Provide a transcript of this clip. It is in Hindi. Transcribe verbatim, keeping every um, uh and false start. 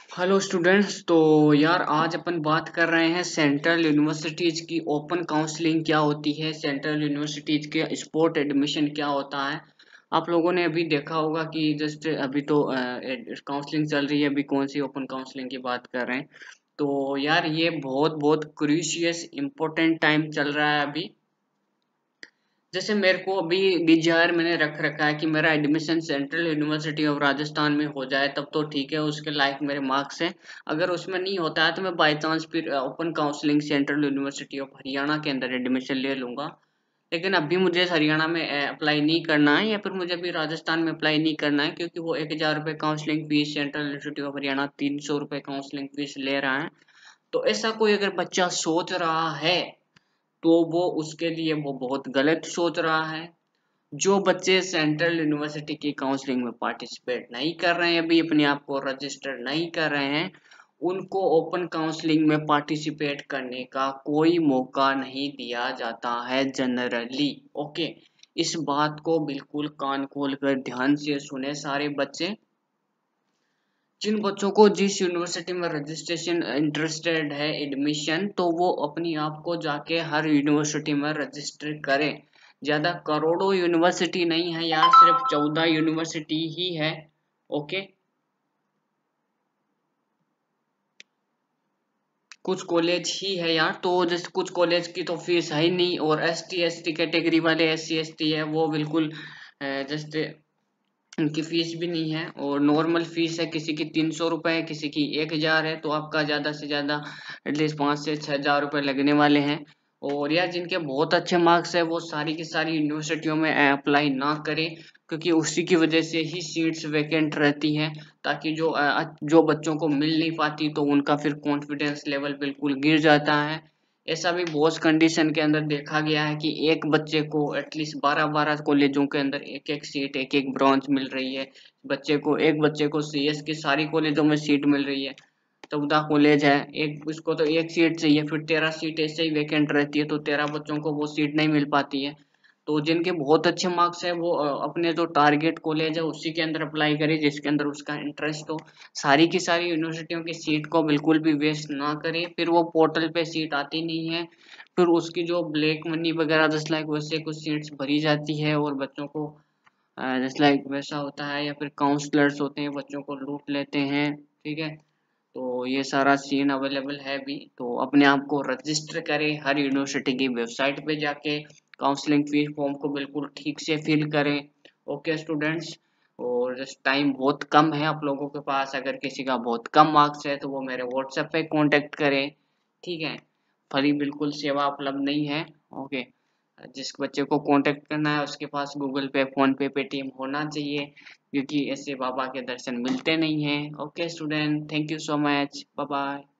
Hello students. तो यार आज अपन बात कर रहे हैं सेंट्रल यूनिवर्सिटीज की ओपन काउंसलिंग क्या होती है, सेंट्रल यूनिवर्सिटीज के स्पोर्ट एडमिशन क्या होता है। आप लोगों ने अभी देखा होगा कि जस्ट अभी तो काउंसलिंग चल रही है, अभी कौन सी ओपन काउंसलिंग की बात कर रहे हैं। तो यार ये बहुत बहुत क्रूशियस इम्पोर्टेंट टाइम चल रहा है अभी। जैसे मेरे को अभी डिजायर मैंने रख रखा है कि मेरा admission central university of Rajasthan में हो जाए तब तो ठीक है, उसके लायक मेरे मार्क्स हैं। अगर उसमें नहीं होता है तो मैं बाय चांस फिर open counselling central university of Haryana के अंदर एडमिशन ले लूंगा। लेकिन अभी मुझे हरियाणा में अप्लाई नहीं करना है, या फिर मुझे अभी राजस्थान में अप्लाई नहीं करना है, क्योंकि वो एक हजार रुपये counselling fees, central university of Haryana तीन सौ रुपये काउंसलिंग फीस ले रहा है। तो ऐसा कोई अगर बच्चा सोच रहा है तो वो उसके लिए वो बहुत गलत सोच रहा है। जो बच्चे सेंट्रल यूनिवर्सिटी की काउंसलिंग में पार्टिसिपेट नहीं कर रहे हैं, अभी अपने आप को रजिस्टर नहीं कर रहे हैं, उनको ओपन काउंसलिंग में पार्टिसिपेट करने का कोई मौका नहीं दिया जाता है जनरली। ओके, इस बात को बिल्कुल कान खोल कर ध्यान से सुने सारे बच्चे। जिन बच्चों को जिस यूनिवर्सिटी में रजिस्ट्रेशन इंटरेस्टेड है एडमिशन, तो वो अपनी आप को जाके हर यूनिवर्सिटी में रजिस्टर करें। ज्यादा करोड़ों यूनिवर्सिटी नहीं है यार, सिर्फ चौदह यूनिवर्सिटी ही है। ओके, कुछ कॉलेज ही है यार। तो जैसे कुछ कॉलेज की तो फीस है ही नहीं, और S T S T category वाले, एस सी एस टी है वो बिल्कुल जैसे उनकी फीस भी नहीं है, और नॉर्मल फीस है किसी की तीन सौ रुपये है, किसी की एक हजार है। तो आपका ज़्यादा से ज़्यादा एटलीस्ट पाँच से छः हजार रुपये लगने वाले हैं। और यार जिनके बहुत अच्छे मार्क्स है वो सारी की सारी यूनिवर्सिटियों में अप्लाई ना करें, क्योंकि उसी की वजह से ही सीट्स वैकेंट रहती हैं। ताकि जो अ, जो बच्चों को मिल नहीं पाती तो उनका फिर कॉन्फिडेंस लेवल बिल्कुल गिर जाता है। ऐसा भी बहुत कंडीशन के अंदर देखा गया है कि एक बच्चे को एटलीस्ट बारह बारह कॉलेजों के अंदर एक एक सीट, एक एक ब्रांच मिल रही है। बच्चे को एक बच्चे को सी एस की सारी कॉलेजों में सीट मिल रही है। चौदह कॉलेज है, एक उसको तो एक सीट चाहिए, फिर तेरह सीट ऐसे ही वैकेंट रहती है, तो तेरह बच्चों को वो सीट नहीं मिल पाती है। तो जिनके बहुत अच्छे मार्क्स है वो अ, अपने जो टारगेट कॉलेज है उसी के अंदर अप्लाई करे जिसके अंदर उसका इंटरेस्ट हो। सारी की सारी यूनिवर्सिटियों की सीट को बिल्कुल भी वेस्ट ना करे, फिर वो पोर्टल पे सीट आती नहीं है। फिर उसकी जो ब्लैक मनी वगैरह जस्ट लाइक वैसे कुछ सीट्स भरी जाती है, और बच्चों को जस्ट लाइक वैसा होता है, या फिर काउंसलर्स होते हैं बच्चों को लूट लेते हैं। ठीक है, तो ये सारा सीन अवेलेबल है भी। तो अपने आप को रजिस्टर करें हर यूनिवर्सिटी की वेबसाइट पे जाके, काउंसलिंग फीस फॉर्म को बिल्कुल ठीक से फिल करें। ओके स्टूडेंट्स, और जस्ट टाइम बहुत कम है आप लोगों के पास, अगर किसी का बहुत कम मार्क्स है तो वो मेरे व्हाट्सएप पे कांटेक्ट करें। ठीक है, फ्री बिल्कुल सेवा उपलब्ध नहीं है। ओके, जिस बच्चे को कांटेक्ट करना है उसके पास Google Pay, PhonePe, Paytm होना चाहिए, क्योंकि ऐसे बाबा के दर्शन मिलते नहीं हैं। Okay student, thank you so much, bye bye.